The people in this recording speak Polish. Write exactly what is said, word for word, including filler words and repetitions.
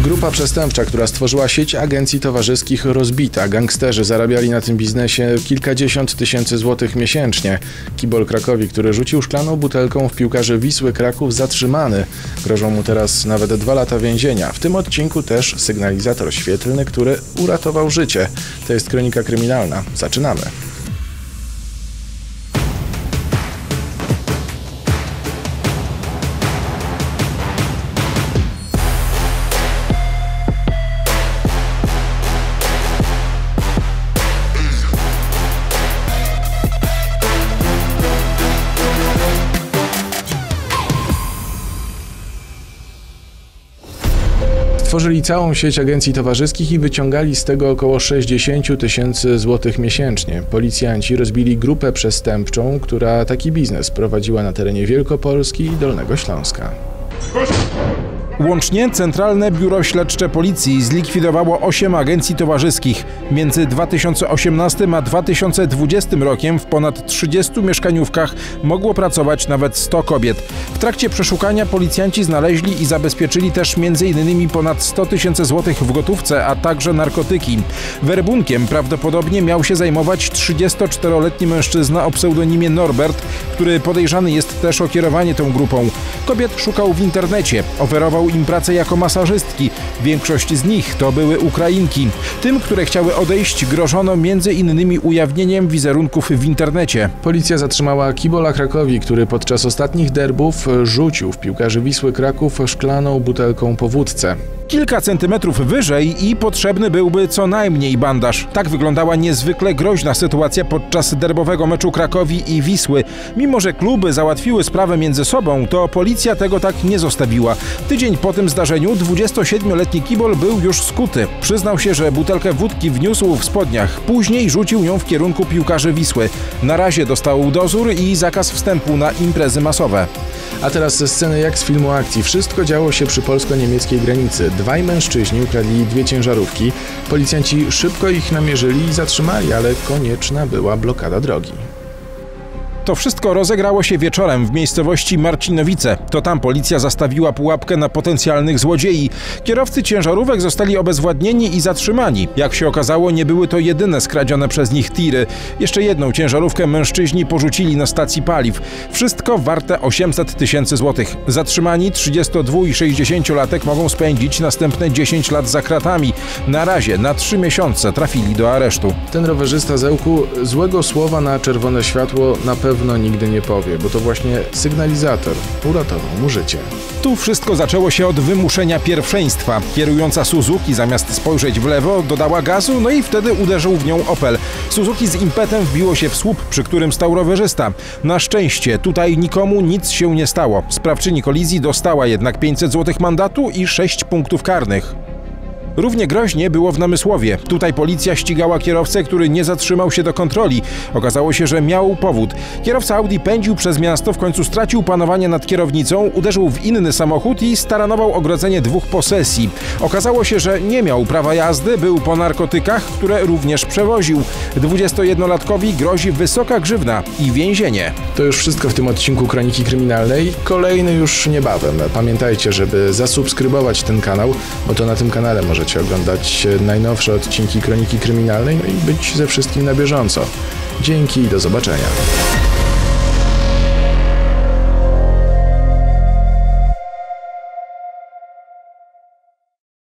Grupa przestępcza, która stworzyła sieć agencji towarzyskich, rozbita. Gangsterzy zarabiali na tym biznesie kilkadziesiąt tysięcy złotych miesięcznie. Kibol Krakowi, który rzucił szklaną butelką w piłkarzy Wisły Kraków, zatrzymany. Grożą mu teraz nawet dwa lata więzienia. W tym odcinku też sygnalizator świetlny, który uratował życie. To jest Kronika Kryminalna. Zaczynamy. Tworzyli całą sieć agencji towarzyskich i wyciągali z tego około sześćdziesiąt tysięcy złotych miesięcznie. Policjanci rozbili grupę przestępczą, która taki biznes prowadziła na terenie Wielkopolski i Dolnego Śląska. Łącznie Centralne Biuro Śledcze Policji zlikwidowało osiem agencji towarzyskich. Między dwa tysiące osiemnastym a dwa tysiące dwudziestym rokiem w ponad trzydziestu mieszkaniówkach mogło pracować nawet sto kobiet. W trakcie przeszukania policjanci znaleźli i zabezpieczyli też między innymi ponad sto tysięcy złotych w gotówce, a także narkotyki. Werbunkiem prawdopodobnie miał się zajmować trzydziestoczteroletni mężczyzna o pseudonimie Norbert, który podejrzany jest też o kierowanie tą grupą. Kobiet szukał w internecie, oferował im pracę jako masażystki. Większość z nich to były Ukrainki. Tym, które chciały odejść, grożono między innymi ujawnieniem wizerunków w internecie. Policja zatrzymała Kibola Krakowi, który podczas ostatnich derbów rzucił w piłkarzy Wisły Kraków szklaną butelką po wódce. Kilka centymetrów wyżej i potrzebny byłby co najmniej bandaż. Tak wyglądała niezwykle groźna sytuacja podczas derbowego meczu Krakowi i Wisły. Mimo że kluby załatwiły sprawę między sobą, to policja tego tak nie zostawiła. Tydzień po tym zdarzeniu dwudziestosiedmioletni Kibol był już skuty. Przyznał się, że butelkę wódki wniósł w spodniach. Później rzucił ją w kierunku piłkarzy Wisły. Na razie dostał dozór i zakaz wstępu na imprezy masowe. A teraz sceny jak z filmu akcji. Wszystko działo się przy polsko-niemieckiej granicy. Dwaj mężczyźni ukradli dwie ciężarówki. Policjanci szybko ich namierzyli i zatrzymali, ale konieczna była blokada drogi. To wszystko rozegrało się wieczorem w miejscowości Marcinowice. To tam policja zastawiła pułapkę na potencjalnych złodziei. Kierowcy ciężarówek zostali obezwładnieni i zatrzymani. Jak się okazało, nie były to jedyne skradzione przez nich tiry. Jeszcze jedną ciężarówkę mężczyźni porzucili na stacji paliw. Wszystko warte osiemset tysięcy złotych. Zatrzymani trzydziestodwu- i sześćdziesięciolatek mogą spędzić następne dziesięć lat za kratami. Na razie na trzy miesiące trafili do aresztu. Ten rowerzysta Zełku złego słowa na czerwone światło na pewno pewno nigdy nie powie, bo to właśnie sygnalizator uratował mu życie. Tu wszystko zaczęło się od wymuszenia pierwszeństwa. Kierująca Suzuki zamiast spojrzeć w lewo dodała gazu, no i wtedy uderzył w nią Opel. Suzuki z impetem wbiło się w słup, przy którym stał rowerzysta. Na szczęście tutaj nikomu nic się nie stało. Sprawczyni kolizji dostała jednak pięćset złotych mandatu i sześć punktów karnych. Równie groźnie było w Namysłowie. Tutaj policja ścigała kierowcę, który nie zatrzymał się do kontroli. Okazało się, że miał powód. Kierowca Audi pędził przez miasto, w końcu stracił panowanie nad kierownicą, uderzył w inny samochód i staranował ogrodzenie dwóch posesji. Okazało się, że nie miał prawa jazdy, był po narkotykach, które również przewoził. dwudziestojednolatkowi grozi wysoka grzywna i więzienie. To już wszystko w tym odcinku Kroniki Kryminalnej. Kolejny już niebawem. Pamiętajcie, żeby zasubskrybować ten kanał, bo to na tym kanale może Możecie oglądać najnowsze odcinki Kroniki Kryminalnej, no i być ze wszystkim na bieżąco. Dzięki i do zobaczenia.